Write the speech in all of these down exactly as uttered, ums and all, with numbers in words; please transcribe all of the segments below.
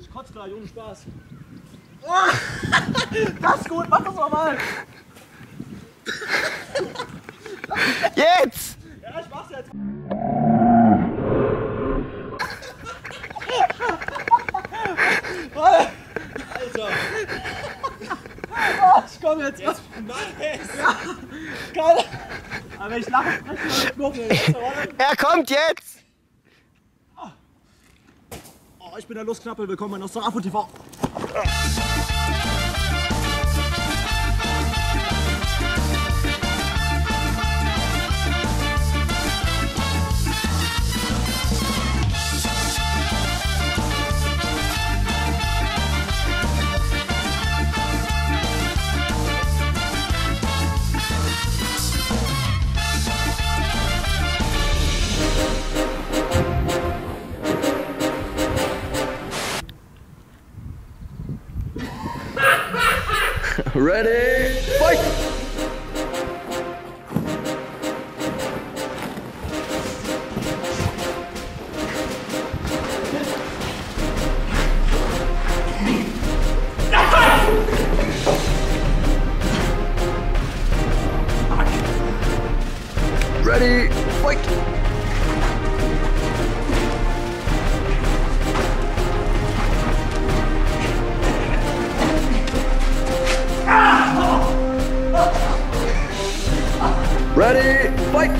Ich kotze gleich, ohne Spaß. Das ist gut, mach das nochmal. Jetzt! Ja, ich mach's jetzt. Alter. Oh, ich komm jetzt. Jetzt mach es. Ja. Geil. Aber ich lache, spreche nur Er kommt jetzt! Oh, ich bin der Lustknappel, willkommen bei Nosferatu T V. Ready, fight! Ready, fight! Ready, fight!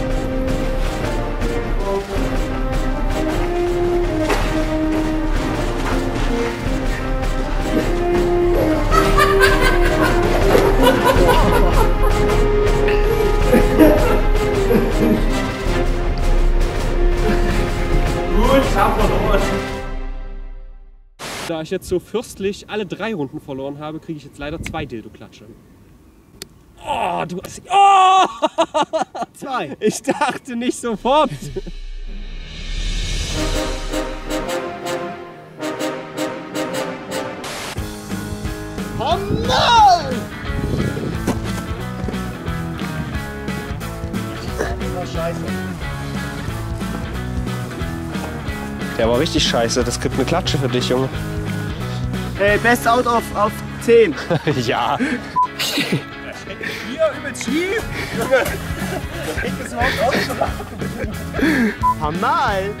Gut, ich hab verloren. Da ich jetzt so fürstlich alle drei Runden verloren habe, kriege ich jetzt leider zwei Dildo-Klatsche. Oh, du hast... Oh! Zwei. Ich dachte nicht sofort. Oh nein! Das war scheiße. Der war richtig scheiße, das gibt eine Klatsche für dich, Junge. Hey, best out auf, auf zehn. Ja. Hier, übelst schief. Junge, da kriegt es überhaupt auch schon. Hammal!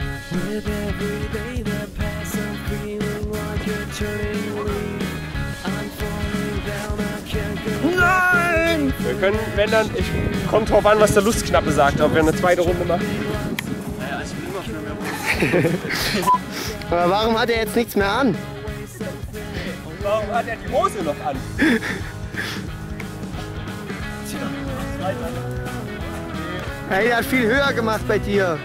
Nein! Wir können, wenn dann, ich, kommt drauf an, was der Lustknappe sagt, ob wir eine zweite Runde machen. Naja, ich will immer schon mehr. Aber warum hat er jetzt nichts mehr an? Und warum hat er die Hose noch an? Hey, der hat viel höher gemacht bei dir.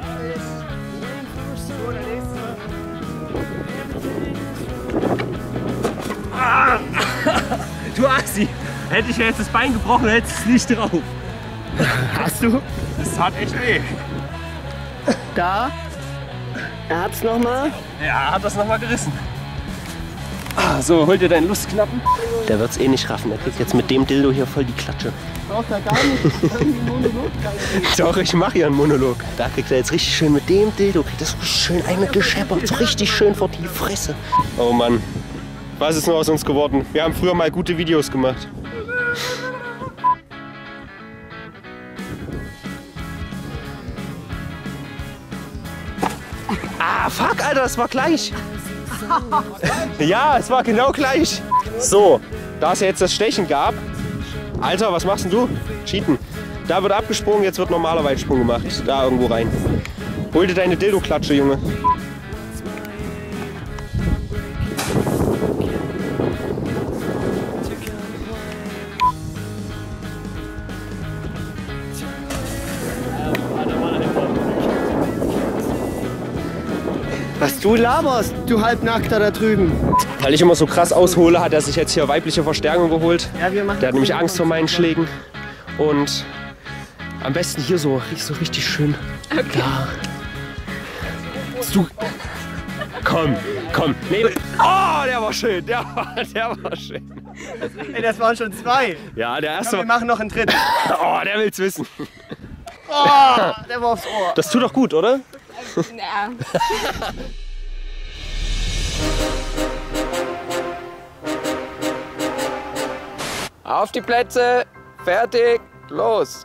Ah! Du Assi! Hätte ich ja jetzt das Bein gebrochen, hättest du es nicht drauf. Hast du? Das tat echt weh. Da? Er hat's nochmal? Ja, hat das nochmal gerissen. Ah, so, hol dir deinen Lustknappen. Der wird's eh nicht raffen. Er kriegt jetzt mit dem Dildo hier voll die Klatsche. Braucht er gar nicht. Einen Monolog. Doch, ich mache hier einen Monolog. Da kriegt er jetzt richtig schön mit dem Dildo, kriegt er so schön eine gescheppert, so richtig schön vor die Fresse. Oh Mann, was ist nur aus uns geworden? Wir haben früher mal gute Videos gemacht. Ah, fuck, Alter, das war gleich. Ja, es war genau gleich. So, da es ja jetzt das Stechen gab. Alter, was machst denn du? Cheaten. Da wird abgesprungen, jetzt wird normaler Weitsprung gemacht. Da irgendwo rein. Hol dir deine Dildo-Klatsche, Junge. Was du laberst, du Halbnackter da drüben. Weil ich immer so krass aushole, hat er sich jetzt hier weibliche Verstärkung geholt. Ja, wir machen Der hat nämlich Angst vor meinen Schlägen. Und am besten hier so, so richtig schön. Okay. Da. Du. Komm, komm. Nee. Oh, der war schön. Der war, der war schön. Ey, das waren schon zwei. Ja, der erste. Komm, wir machen noch einen dritten. Oh, der will's wissen. Oh, der war aufs Ohr. Das tut doch gut, oder? Ja. Auf die Plätze, fertig, los.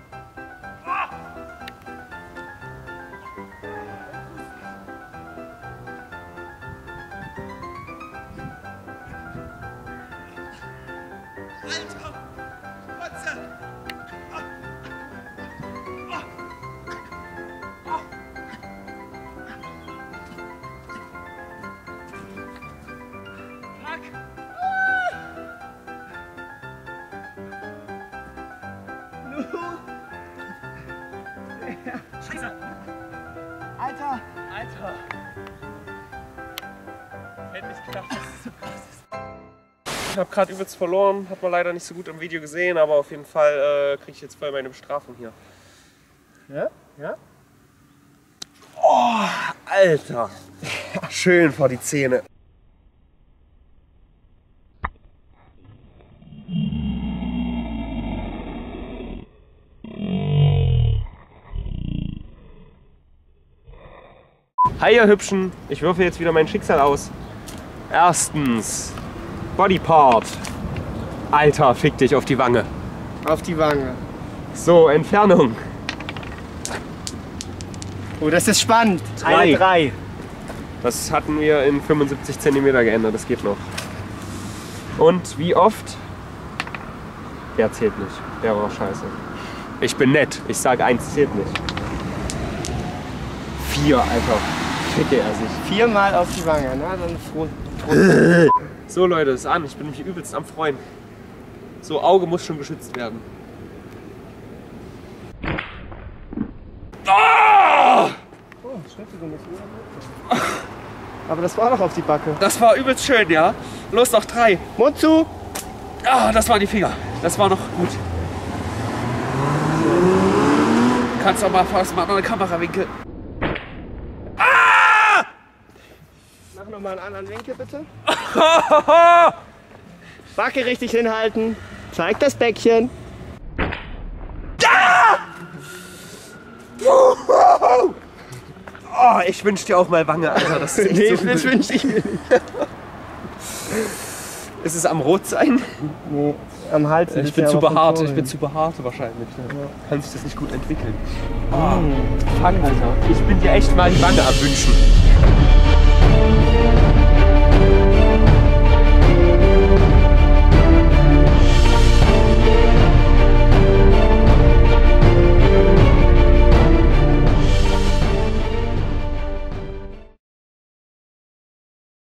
Scheiße! Alter! Alter! Hätte nicht gedacht, dass es so krass ist. Ich habe gerade übelst verloren, hat man leider nicht so gut im Video gesehen, aber auf jeden Fall äh, kriege ich jetzt voll meine Bestrafung hier. Ja? Ja? Oh, Alter! Schön vor die Zähne. Hi ihr Hübschen, ich würfe jetzt wieder mein Schicksal aus. Erstens, Bodypart. Alter, fick dich auf die Wange. Auf die Wange. So, Entfernung. Oh, das ist spannend. Drei. Eine drei. Das hatten wir in fünfundsiebzig Zentimeter geändert, das geht noch. Und wie oft? Der zählt nicht, der war scheiße. Ich bin nett, ich sage eins zählt nicht. Vier, Alter. Ficke er sich. Viermal auf die Wange, na dann froh. So Leute, ist an, ich bin mich übelst am Freuen. So, Auge muss schon geschützt werden. Oh! Oh, aber das war doch auf die Backe. Das war übelst schön, ja? Los, noch drei. Mund zu! Ah, das waren die Finger. Das war noch gut. Du kannst auch mal fast mal einen anderen Kamerawinkel. Mach noch mal einen anderen Winkel, bitte. Backe richtig hinhalten. Zeig das Bäckchen. Oh, ich wünsch dir auch mal Wange, Alter. Das ist Nee, echt so das übel. wünsche ich mir nicht. Ist es am Rotsein? Nee, am Hals. ein Ich bin bisschen, zu aber von behaart, vorne. ich bin zu behaart wahrscheinlich. Ja. Kann sich das nicht gut entwickeln. Mm. Fuck, Alter. Ich bin dir echt mal die Wange abwünschen.